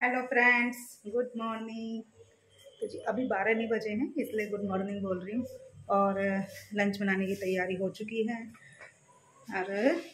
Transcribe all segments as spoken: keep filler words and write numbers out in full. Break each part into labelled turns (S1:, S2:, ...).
S1: Hello friends, good morning. तो जी अभी बारह नहीं बजे हैं, इसलिए गुड मॉर्निंग बोल रही हूँ। और लंच बनाने की तैयारी हो चुकी है। और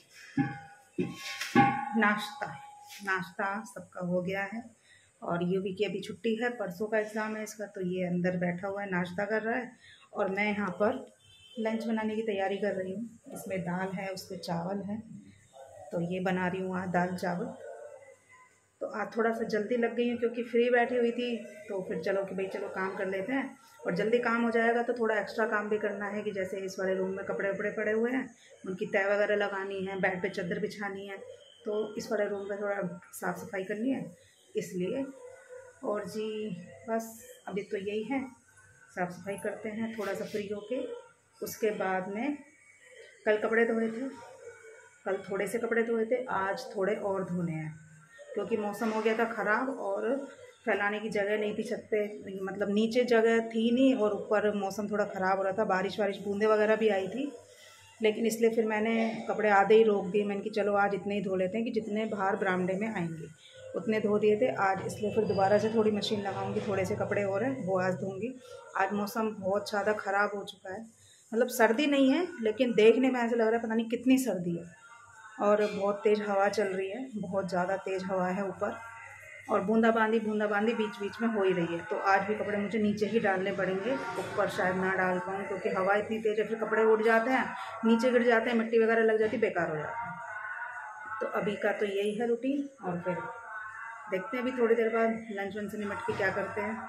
S1: नाश्ता नाश्ता सबका हो गया है। और यूवी की अभी छुट्टी है, परसों का एग्ज़ाम है इसका, तो ये अंदर बैठा हुआ है, नाश्ता कर रहा है। और मैं यहाँ पर लंच बनाने की तैयारी कर रही हूँ। इसमें दाल है, उस पर चावल है, तो ये बना रही हूँ आज दाल चावल। तो आज थोड़ा सा जल्दी लग गई हूँ क्योंकि फ्री बैठी हुई थी, तो फिर चलो कि भाई चलो काम कर लेते हैं। और जल्दी काम हो जाएगा तो थोड़ा एक्स्ट्रा काम भी करना है कि जैसे इस वाले रूम में कपड़े वपड़े पड़े हुए हैं, उनकी तय वगैरह लगानी है, बेड पे चादर बिछानी है, तो इस वाले रूम में थोड़ा साफ़ सफाई करनी है इसलिए। और जी बस अभी तो यही है, साफ़ सफाई करते हैं थोड़ा सा फ्री होके। उसके बाद में कल कपड़े धोए थे, कल थोड़े से कपड़े धोए थे, आज थोड़े और धोने हैं क्योंकि मौसम हो गया था ख़राब और फैलाने की जगह नहीं थी छत पे, मतलब नीचे जगह थी नहीं, और ऊपर मौसम थोड़ा ख़राब हो रहा था, बारिश वारिश बूंदे वगैरह भी आई थी। लेकिन इसलिए फिर मैंने कपड़े आधे ही रोक दिए। मैंने कि चलो आज इतने ही धो लेते हैं कि जितने बाहर बरामदे में आएंगे उतने धो दिए थे आज, इसलिए फिर दोबारा से थोड़ी मशीन लगाऊंगी। थोड़े से कपड़े और हैं वो आज धोंगी। आज मौसम बहुत ज़्यादा ख़राब हो चुका है, मतलब सर्दी नहीं है लेकिन देखने में ऐसा लग रहा है पता नहीं कितनी सर्दी है। और बहुत तेज़ हवा चल रही है, बहुत ज़्यादा तेज़ हवा है ऊपर, और बूंदाबांदी बूंदाबांदी बीच बीच में हो ही रही है। तो आज भी कपड़े मुझे नीचे ही डालने पड़ेंगे, ऊपर शायद ना डाल पाऊँ क्योंकि हवा इतनी तेज़ है, फिर कपड़े उड़ जाते हैं, नीचे गिर जाते हैं, मिट्टी वगैरह लग जाती है, बेकार हो जाता है। तो अभी का तो यही है रूटीन, और फिर देखते हैं अभी थोड़ी देर बाद लंच वंच से निपट के क्या करते हैं।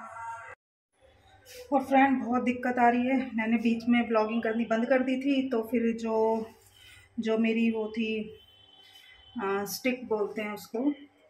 S1: और फ्रेंड बहुत दिक्कत आ रही है, मैंने बीच में ब्लॉगिंग करनी बंद कर दी थी, तो फिर जो जो मेरी वो थी आ, स्टिक बोलते हैं उसको,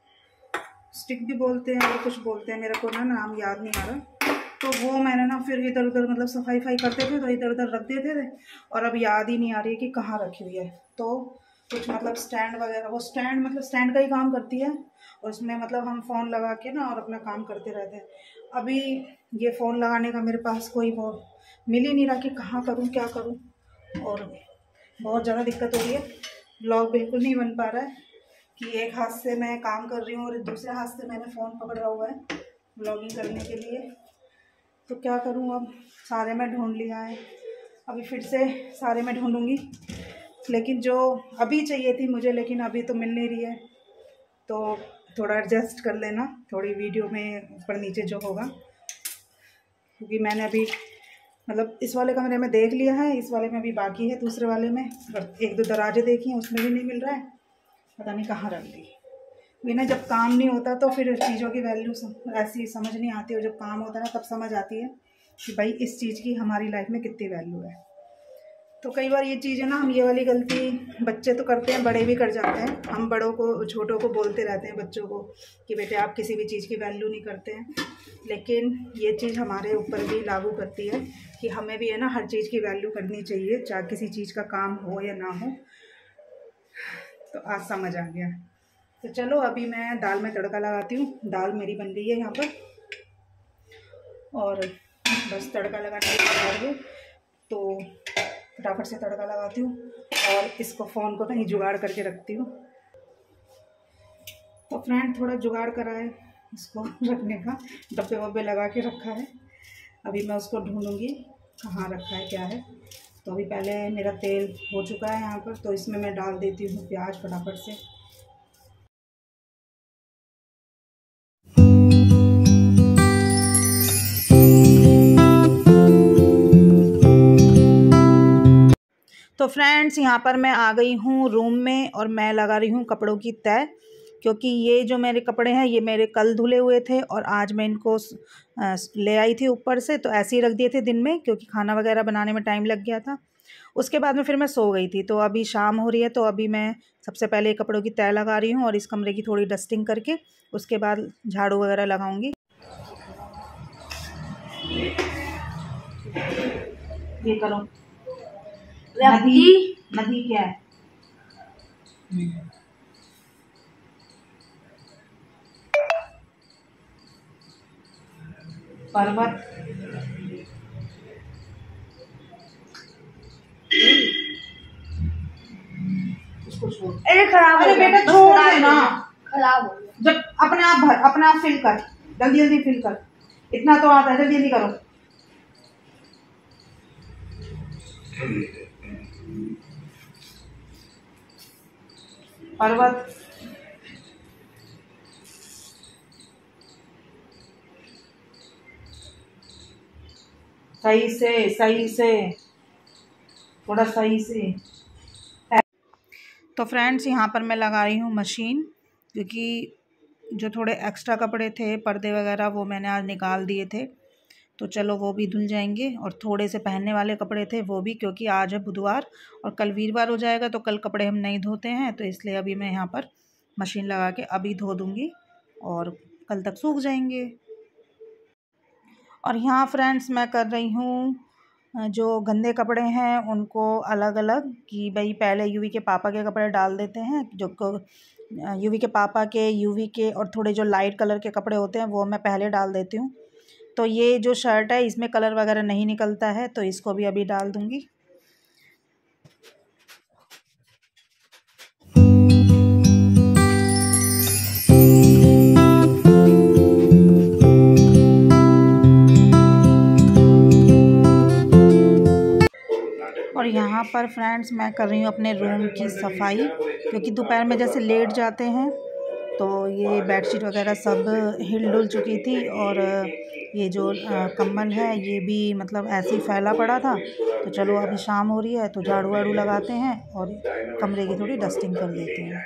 S1: स्टिक भी बोलते हैं और कुछ बोलते हैं, मेरे को ना नाम याद नहीं आ रहा। तो वो मैंने ना फिर इधर उधर मतलब सफाई फाई करते थे तो इधर उधर रख देते थे, और अब याद ही नहीं आ रही है कि कहाँ रखी हुई है। तो कुछ मतलब स्टैंड वगैरह, वो स्टैंड मतलब स्टैंड का ही काम करती है, और उसमें मतलब हम फ़ोन लगा के ना और अपना काम करते रहते हैं। अभी ये फ़ोन लगाने का मेरे पास कोई वो मिल ही नहीं रहा कि कहाँ करूँ क्या करूँ, और बहुत ज़्यादा दिक्कत हो रही है। ब्लॉग बिल्कुल नहीं बन पा रहा है कि एक हाथ से मैं काम कर रही हूँ और दूसरे हाथ से मैंने फ़ोन पकड़ा हुआ है ब्लॉगिंग करने के लिए। तो क्या करूँ, अब सारे में ढूंढ लिया है, अभी फिर से सारे में ढूंढूंगी, लेकिन जो अभी चाहिए थी मुझे लेकिन अभी तो मिल नहीं रही है। तो थोड़ा एडजस्ट कर लेना थोड़ी वीडियो में ऊपर नीचे जो होगा, क्योंकि मैंने अभी मतलब इस वाले कमरे में देख लिया है, इस वाले में भी बाकी है, दूसरे वाले में और एक दो दराजे देखी हैं उसमें भी नहीं मिल रहा है, पता नहीं कहाँ रख दी। बिना जब काम नहीं होता तो फिर चीज़ों की वैल्यू ऐसी समझ नहीं आती, और जब काम होता है ना तब समझ आती है कि भाई इस चीज़ की हमारी लाइफ में कितनी वैल्यू है। तो कई बार ये चीज़ है ना, हम ये वाली गलती बच्चे तो करते हैं, बड़े भी कर जाते हैं। हम बड़ों को छोटों को बोलते रहते हैं बच्चों को कि बेटे आप किसी भी चीज़ की वैल्यू नहीं करते हैं, लेकिन ये चीज़ हमारे ऊपर भी लागू करती है कि हमें भी है ना हर चीज़ की वैल्यू करनी चाहिए, चाहे किसी चीज़ का काम हो या ना हो। तो आज समझ आ गया। तो चलो अभी मैं दाल में तड़का लगाती हूँ। दाल मेरी बन गई है यहाँ पर, और बस तड़का लगाने के बाद है तो फटाफट से तड़का लगाती हूँ, और इसको फ़ोन को कहीं जुगाड़ करके रखती हूँ। तो फ्रेंड थोड़ा जुगाड़ करा है इसको रखने का, डब्बे वब्बे लगा के रखा है, अभी मैं उसको ढूंढूंगी कहाँ रखा है क्या है। तो अभी पहले मेरा तेल हो चुका है यहाँ पर, तो इसमें मैं डाल देती हूँ प्याज फटाफट से। तो फ्रेंड्स यहाँ पर मैं आ गई हूँ रूम में, और मैं लगा रही हूँ कपड़ों की तय, क्योंकि ये जो मेरे कपड़े हैं ये मेरे कल धुले हुए थे और आज मैं इनको ले आई थी ऊपर से, तो ऐसे ही रख दिए थे दिन में क्योंकि खाना वगैरह बनाने में टाइम लग गया था। उसके बाद में फिर मैं सो गई थी, तो अभी शाम हो रही है, तो अभी मैं सबसे पहले कपड़ों की तय लगा रही हूँ और इस कमरे की थोड़ी डस्टिंग करके उसके बाद झाड़ू वगैरह लगाऊंगी। ये करो, नदी नदी क्या है, पर्वत, उसको छोड़। अरे खराब, अरे बेटा छोड़ देना, खराब हो गया। जब अपने आप भर, अपने आप फिल कर, जल्दी जल्दी फिल कर, इतना तो आता है, जल्दी जल्दी करो। पर्वत सही से सही से थोड़ा सही से। तो फ्रेंड्स यहाँ पर मैं लगा रही हूँ मशीन, क्योंकि जो थोड़े एक्स्ट्रा कपड़े थे पर्दे वगैरह वो मैंने आज निकाल दिए थे, तो चलो वो भी धुल जाएंगे। और थोड़े से पहनने वाले कपड़े थे वो भी, क्योंकि आज है बुधवार और कल वीरवार हो जाएगा, तो कल कपड़े हम नहीं धोते हैं, तो इसलिए अभी मैं यहाँ पर मशीन लगा के अभी धो दूँगी और कल तक सूख जाएंगे। और यहाँ फ्रेंड्स मैं कर रही हूँ जो गंदे कपड़े हैं उनको अलग अलग, कि भाई पहले यूवी के पापा के कपड़े डाल देते हैं, जो यूवी के पापा के, यूवी के, और थोड़े जो लाइट कलर के कपड़े होते हैं वो मैं पहले डाल देती हूँ। तो ये जो शर्ट है इसमें कलर वगैरह नहीं निकलता है, तो इसको भी अभी डाल दूँगी। और यहाँ पर फ्रेंड्स मैं कर रही हूँ अपने रूम की सफाई, क्योंकि दोपहर में जैसे लेट जाते हैं तो ये बेडशीट वगैरह सब हिल डुल चुकी थी, और ये जो कंबल है ये भी मतलब ऐसे ही फैला पड़ा था। तो चलो अभी शाम हो रही है तो झाड़ू वाड़ू लगाते हैं और कमरे की थोड़ी डस्टिंग कर देते हैं।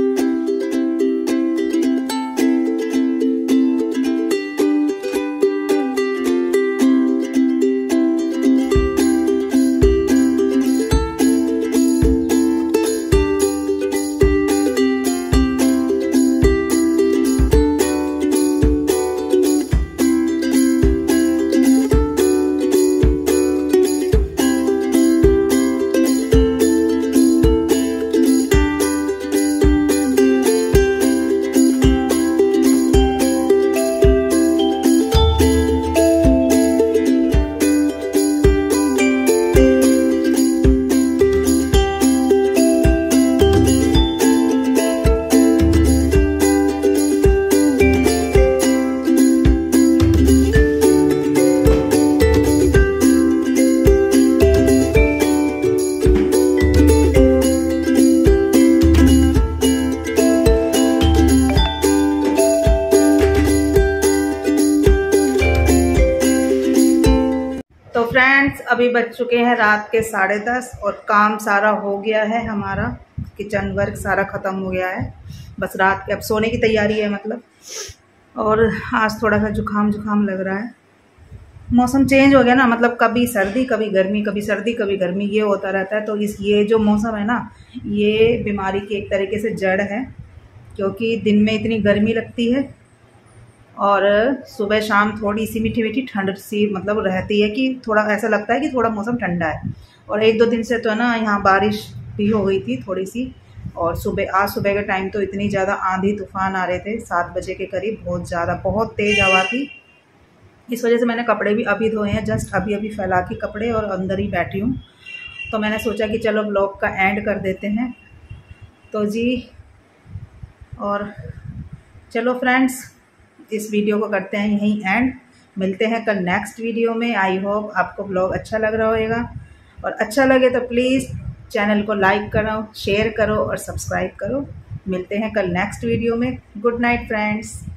S1: तो फ्रेंड्स अभी बज चुके हैं रात के साढ़े दस और काम सारा हो गया है, हमारा किचन वर्क सारा ख़त्म हो गया है। बस रात के अब सोने की तैयारी है मतलब। और आज थोड़ा सा जुकाम जुकाम लग रहा है, मौसम चेंज हो गया ना, मतलब कभी सर्दी कभी गर्मी, कभी सर्दी कभी गर्मी, ये होता रहता है। तो इस ये जो मौसम है ना, ये बीमारी की एक तरीके से जड़ है, क्योंकि दिन में इतनी गर्मी लगती है और सुबह शाम थोड़ी सी मीठी मीठी ठंड सी मतलब रहती है, कि थोड़ा ऐसा लगता है कि थोड़ा मौसम ठंडा है। और एक दो दिन से तो है ना यहाँ बारिश भी हो गई थी थोड़ी सी, और सुबह आज सुबह के टाइम तो इतनी ज़्यादा आंधी तूफान आ रहे थे, सात बजे के करीब, बहुत ज़्यादा बहुत तेज़ हवा थी। इस वजह से मैंने कपड़े भी अभी धोए हैं, जस्ट अभी अभी फैला के कपड़े, और अंदर ही बैठी हूँ। तो मैंने सोचा कि चलो ब्लॉग का एंड कर देते हैं। तो जी, और चलो फ्रेंड्स इस वीडियो को करते हैं यहीं एंड, मिलते हैं कल नेक्स्ट वीडियो में। आई होप आपको ब्लॉग अच्छा लग रहा होगा, और अच्छा लगे तो प्लीज़ चैनल को लाइक करो, शेयर करो और सब्सक्राइब करो। मिलते हैं कल नेक्स्ट वीडियो में। Good night friends.